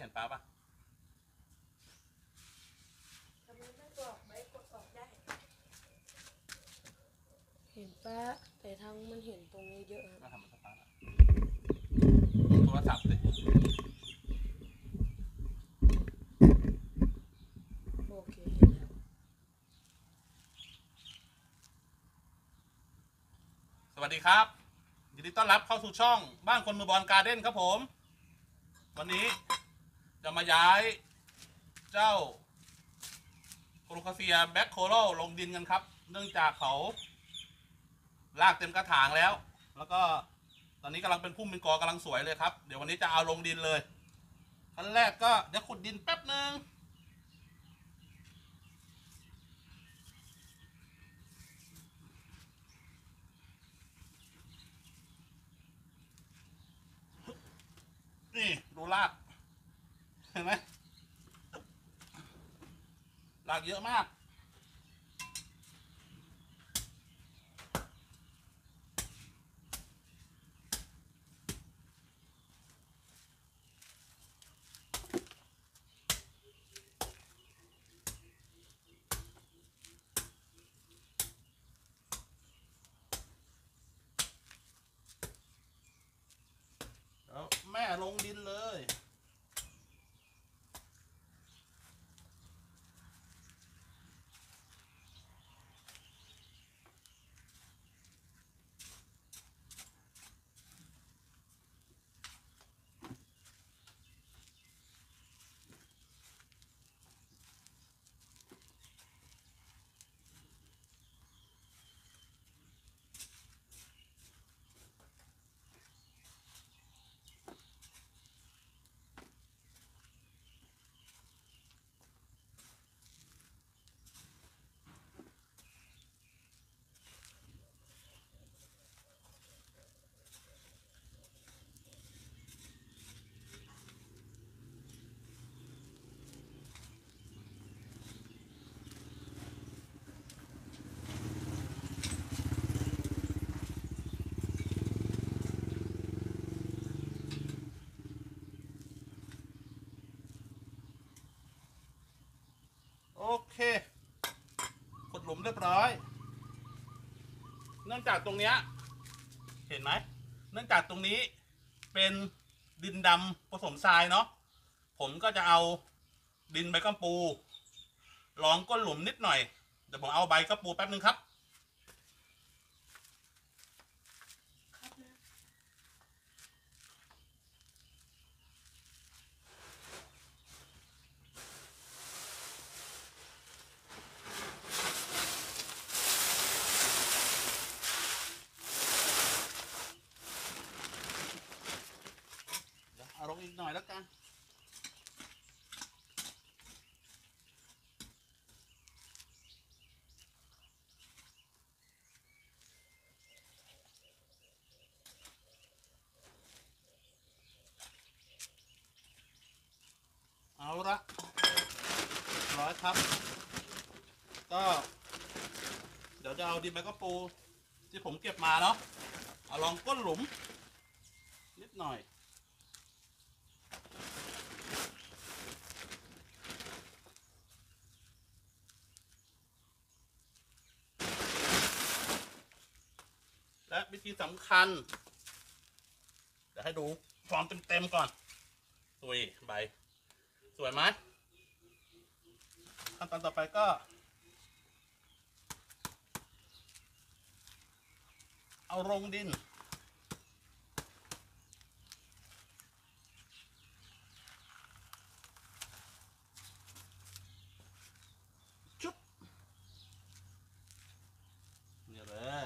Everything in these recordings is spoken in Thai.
เห็นป้าปะทำไมไม่บอกใบกดออกได้เห็นป้าแต่ทั้งมันเห็นตรงนี้เยอะก็ทำมันสตาร์ทโทรศัพท์สิโอเคเห็นแล้วสวัสดีครับยินดีต้อนรับเข้าสู่ช่องบ้านคนมือบอลการ์เด้นครับผมวันนี้จะมาย้ายเจ้าโคโลคาเซียแบ็คโคโลลงดินกันครับเนื่องจากเขาลากเต็มกระถางแล้วก็ตอนนี้กำลังเป็นพุ่มเป็นกอกำลังสวยเลยครับเดี๋ยววันนี้จะเอาลงดินเลยขั้นแรกก็เดี๋ยวขุดดินแป๊บนึงนี่ดูรากเห็นไหมรากเยอะมากแล้วแม่ลงดินเลยโอเคขุดหลุมเรียบร้อยเนื่องจากตรงเนี้ยเห็นไหมเนื่องจากตรงนี้เป็นดินดำผสมทรายเนาะผมก็จะเอาดินใบกะปูรองก้นหลุมนิดหน่อยเดี๋ยวผมเอาใบกะปูแป๊บนึงครับเอาลงอีกหน่อยแล้วกันเอาละร้อยครับก็เดี๋ยวจะเอาดินใบกะปูที่ผมเก็บมาเนาะเอาลองก้นหลุมนิดหน่อยและวิธีสำคัญเดี๋ยวให้ดูฟอร์มเต็มๆก่อนสวยใบสวยไหมขั้นตอนต่อไปก็เอาลงดินชุบนี่เลย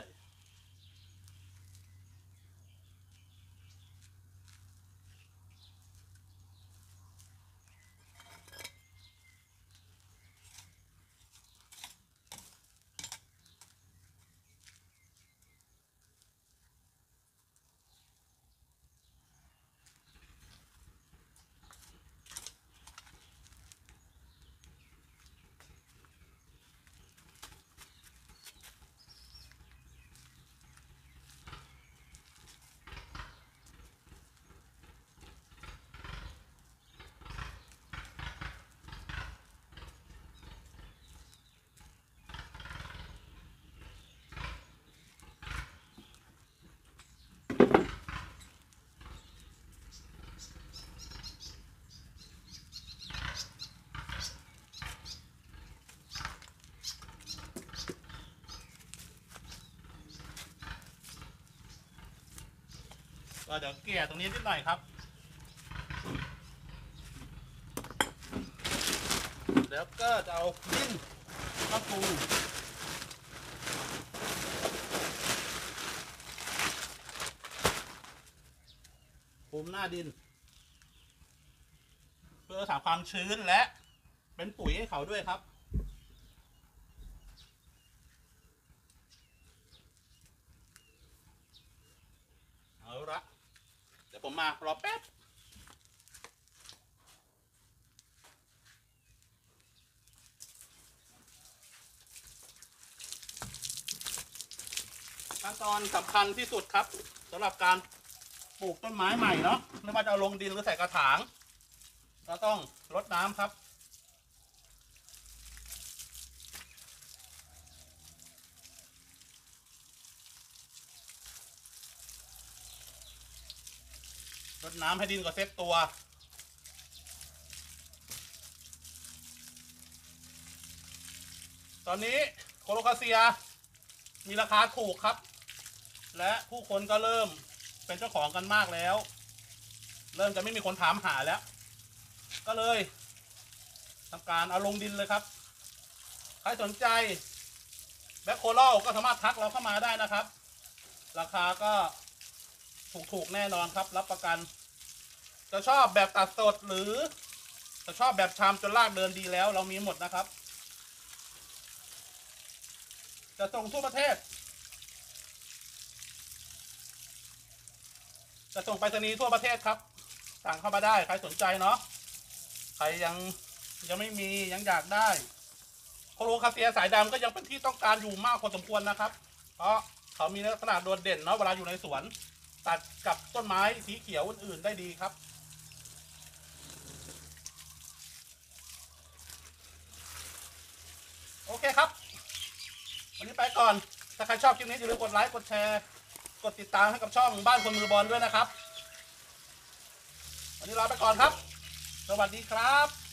ก็เดี๋ยวเกลี่ยตรงนี้นิดหน่อยครับแล้วก็จะเอาดินมาปรุงหน้าดิน เพื่อรักษาความชื้นและเป็นปุ๋ยให้เขาด้วยครับเอาละเดี๋ยวผมมารอแป๊บขั้นตอนสำคัญที่สุดครับสำหรับการปลูกต้นไม้ใหม่เนาะไม่ว่าจะเอาลงดินหรือใส่กระถางเราต้องรดน้ำครับรดน้ำให้ดินก็เซ็ตตัวตอนนี้โคโลคาเซียมีราคาถูกครับและผู้คนก็เริ่มเป็นเจ้าของกันมากแล้วเริ่มจะไม่มีคนถามหาแล้วก็เลยทำการเอาลงดินเลยครับใครสนใจแบ็คโคลก็สามารถทักเราเข้ามาได้นะครับราคาก็ถูกแน่นอนครับรับประกันจะชอบแบบตัดสดหรือจะชอบแบบชามจนรากเดินดีแล้วเรามีหมดนะครับจะส่งทั่วประเทศจะส่งไปรษณีย์ทั่วประเทศครับสั่งเข้ามาได้ใครสนใจเนาะใครยังไม่มียังอยากได้โคโลคาเซียสายดำก็ยังเป็นที่ต้องการอยู่มากพอสมควรนะครับเพราะเขามีลักษณะโดดเด่นเนาะเวลาอยู่ในสวนตัดกับต้นไม้สีเขียวอื่นๆได้ดีครับโอเคครับวันนี้ไปก่อนถ้าใครชอบคลิปนี้อย่าลืมกดไลค์กดแชร์กดติดตามให้กับช่องบ้านคนมือบอลด้วยนะครับวันนี้ลาไปก่อนครับสวัสดีครับ